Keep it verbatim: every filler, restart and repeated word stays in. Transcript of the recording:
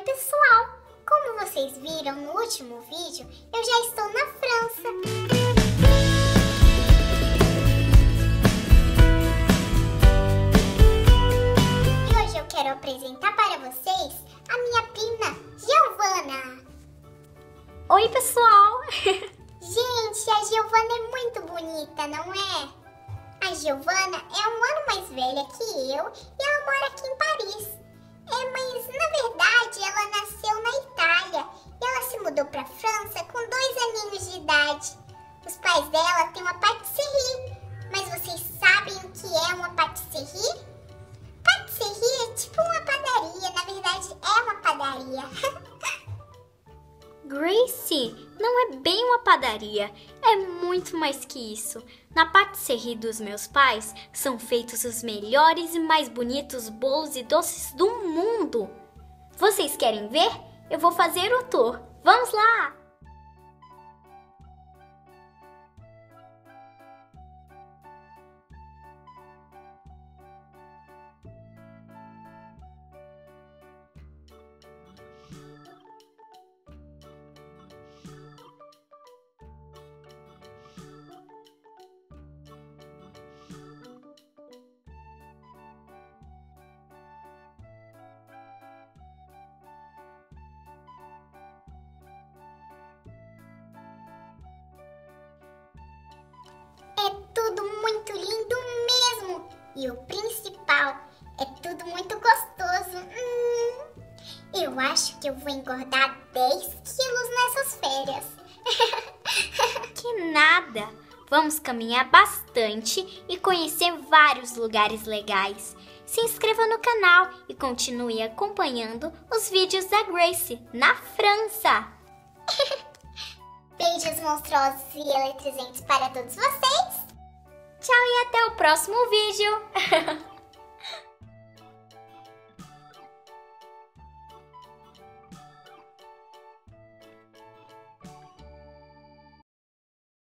pessoal! Como vocês viram no último vídeo, eu já estou na França. E hoje eu quero apresentar para vocês a minha prima Giovana. Oi, pessoal! Gente, a Giovana é muito bonita, não é? A Giovana é um ano mais velha que eu e ela mora aqui em Paris. É, mas na verdade ela nasceu na Itália e ela se mudou para a França com dois aninhos de idade. Os pais dela têm uma patisserie, mas vocês sabem o que é uma patisserie? Patisserie é tipo uma padaria, na verdade é uma padaria. Gracie, não é bem uma padaria, é muito mais que isso. Na patisserie dos meus pais são feitos os melhores e mais bonitos bolos e doces do mundo. Vocês querem ver? Eu vou fazer o tour. Vamos lá! É tudo muito lindo mesmo. E o principal, é tudo muito gostoso. Hum, eu acho que eu vou engordar dez quilos nessas férias. Que nada! Vamos caminhar bastante e conhecer vários lugares legais. Se inscreva no canal e continue acompanhando os vídeos da Gracie na França. Beijos monstruosos e eletrizantes para todos vocês. Tchau e até o próximo vídeo!